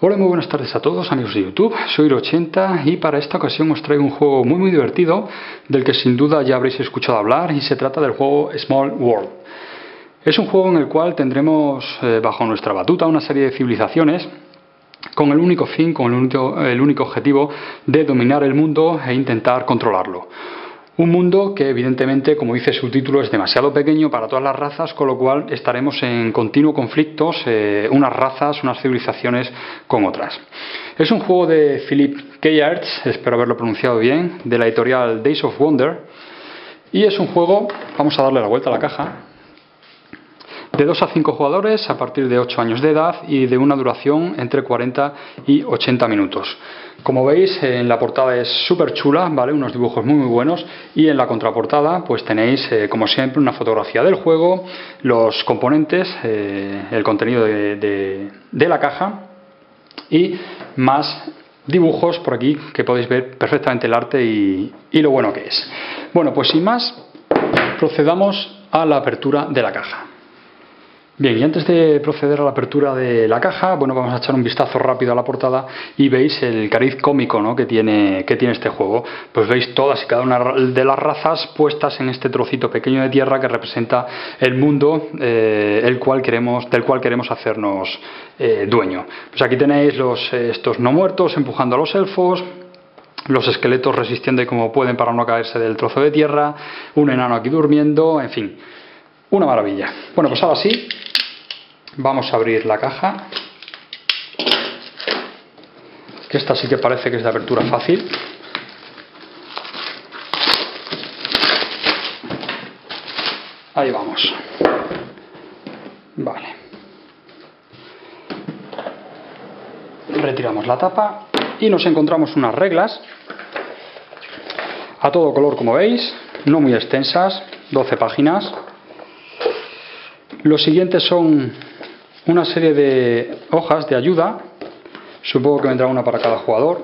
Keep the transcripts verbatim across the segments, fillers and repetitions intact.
Hola, muy buenas tardes a todos amigos de YouTube, soy Iro ochenta y para esta ocasión os traigo un juego muy muy divertido del que sin duda ya habréis escuchado hablar y se trata del juego Small World. Es un juego en el cual tendremos eh, bajo nuestra batuta una serie de civilizaciones con el único fin, con el único, el único objetivo de dominar el mundo e intentar controlarlo. Un mundo que evidentemente, como dice su título, es demasiado pequeño para todas las razas, con lo cual estaremos en continuo conflictos, eh, unas razas, unas civilizaciones con otras. Es un juego de Philip K. espero haberlo pronunciado bien, de la editorial Days of Wonder, y es un juego, vamos a darle la vuelta a la caja, de dos a cinco jugadores a partir de ocho años de edad y de una duración entre cuarenta y ochenta minutos. Como veis, en la portada es súper chula, ¿vale? Unos dibujos muy muy buenos, y en la contraportada pues tenéis eh, como siempre una fotografía del juego, los componentes, eh, el contenido de, de, de la caja y más dibujos por aquí que podéis ver perfectamente el arte y, y lo bueno que es. Bueno, pues sin más, procedamos a la apertura de la caja. Bien, y antes de proceder a la apertura de la caja, bueno, vamos a echar un vistazo rápido a la portada y veis el cariz cómico, ¿no?, que tiene, que tiene este juego. Pues veis todas y cada una de las razas puestas en este trocito pequeño de tierra que representa el mundo eh, el cual queremos, del cual queremos hacernos eh, dueño. Pues aquí tenéis los, eh, estos no muertos empujando a los elfos, los esqueletos resistiendo como pueden para no caerse del trozo de tierra, un enano aquí durmiendo, en fin, una maravilla. Bueno, pues ahora sí, vamos a abrir la caja, que esta sí que parece que es de apertura fácil. Ahí vamos. Vale. Retiramos la tapa y nos encontramos unas reglas a todo color, como veis, no muy extensas, doce páginas. Los siguientes son una serie de hojas de ayuda, supongo que vendrá una para cada jugador.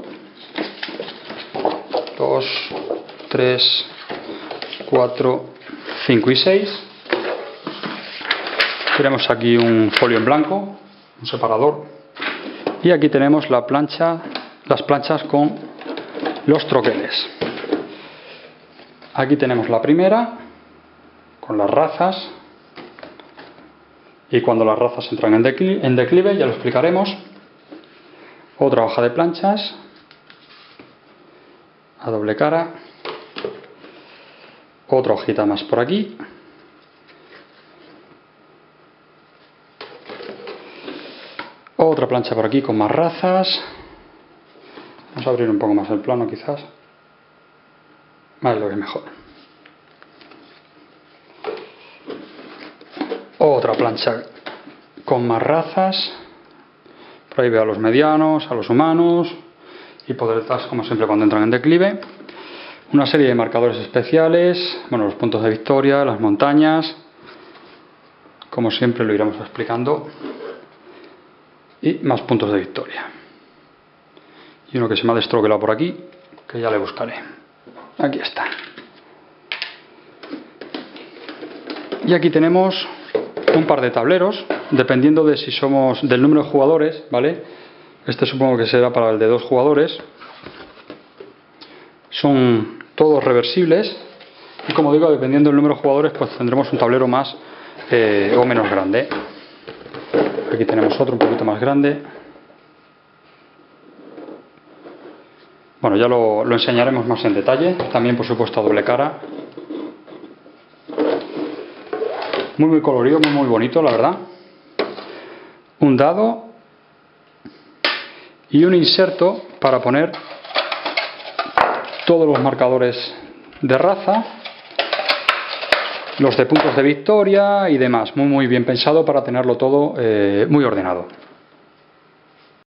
dos, tres, cuatro, cinco y seis. Tenemos aquí un folio en blanco, un separador, y aquí tenemos la plancha, las planchas con los troqueles. Aquí tenemos la primera con las razas. Y cuando las razas entran en declive, en declive, ya lo explicaremos. Otra hoja de planchas a doble cara. Otra hojita más por aquí. Otra plancha por aquí con más razas. Vamos a abrir un poco más el plano quizás. Vale, lo que es mejor. Otra plancha con más razas. Por ahí veo a los medianos, a los humanos y por detrás, como siempre, cuando entran en declive. Una serie de marcadores especiales, bueno, los puntos de victoria, las montañas, como siempre lo iremos explicando, y más puntos de victoria. Y uno que se me ha destroquelado por aquí, que ya le buscaré. Aquí está. Y aquí tenemos un par de tableros, dependiendo de si somos del número de jugadores, ¿vale? Este supongo que será para el de dos jugadores. Son todos reversibles y, como digo, dependiendo del número de jugadores, pues tendremos un tablero más eh, o menos grande. Aquí tenemos otro un poquito más grande. Bueno, ya lo, lo enseñaremos más en detalle. También, por supuesto, a doble cara. Muy muy colorido, muy muy bonito, la verdad. Un dado y un inserto para poner todos los marcadores de raza, los de puntos de victoria y demás. Muy muy bien pensado para tenerlo todo eh, muy ordenado.